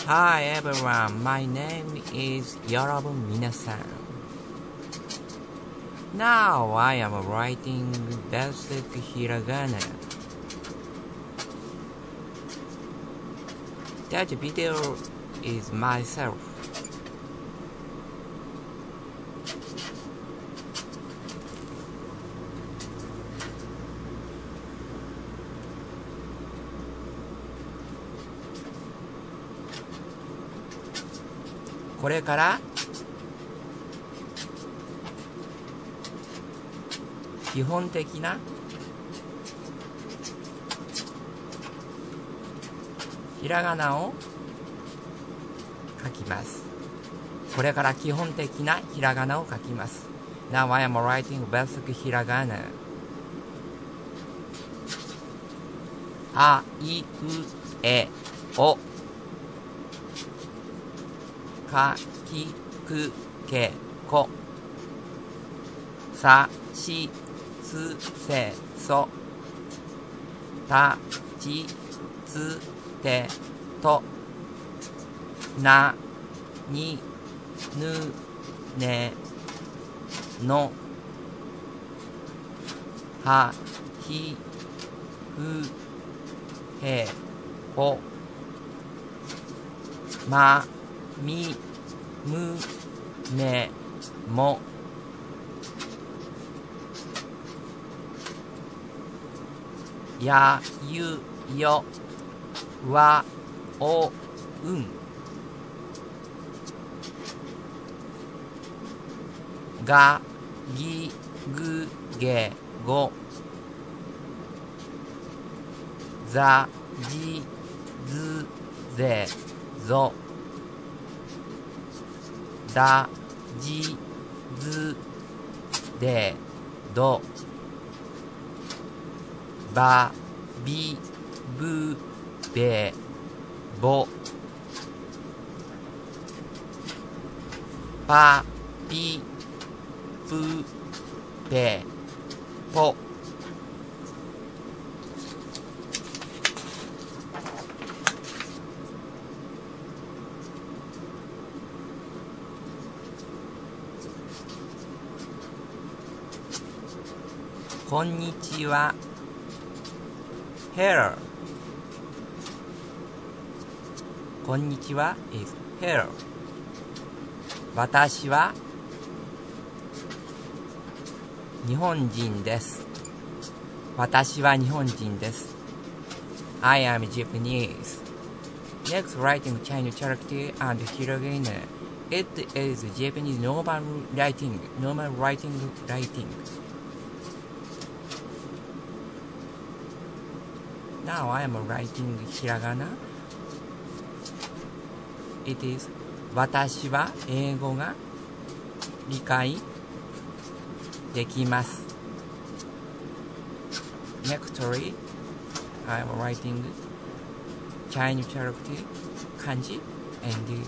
Hi everyone, my name is 여러분 minasan. Now I am writing basic hiragana. That video is myself.これから基本的なひらがなを書きます。これから基本的なひらがなを書きます。Now I am writing basic ひらがな。あいうえおかきくけこさしすせそたちつてとなにぬねのはひふへほまみむめもやゆよわおうんがぎぐげござじずぜぞだじずでどばびぶべぼぱぴぷぺぽこんにちは。Hello。こんにちは is hello。私は日本人です。私は日本人です。I am Japanese. Next, writing Chinese character and hiragana. It is Japanese normal writing. Now I am writing hiragana. It is 私は英語が理解できます。Nextly, I am writing Chinese character, kanji, and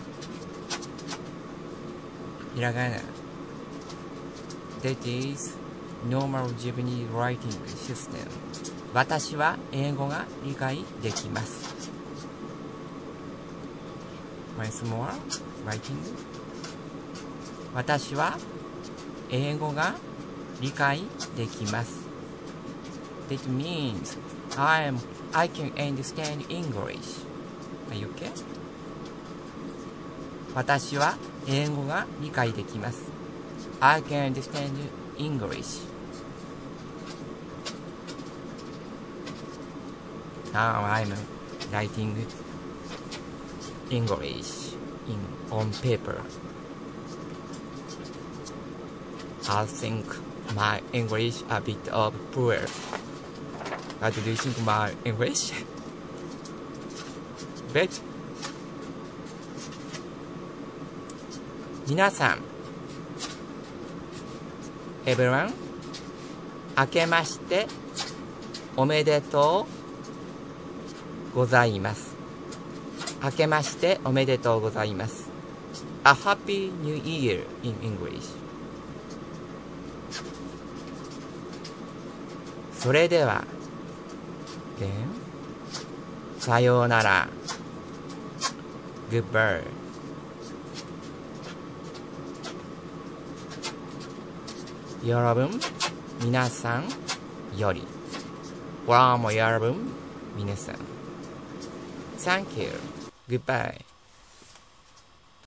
hiragana. That is normal Japanese writing system. 私は英語が理解できます。Once more, writing. 私は英語が理解できます。That means I can understand English. Are you okay? 私は英語が理解できます。I can understand English.Now I'm writing English on paper. I think my English a bit of poor. What do you think my English? But 皆さん Everyone 明けましておめでとうございます。明けましておめでとうございます。A happy new year in English. それでは、さようなら。 Goodbye. 여러분, 皆さんより from 여러분, 皆さん Thank you. Goodbye.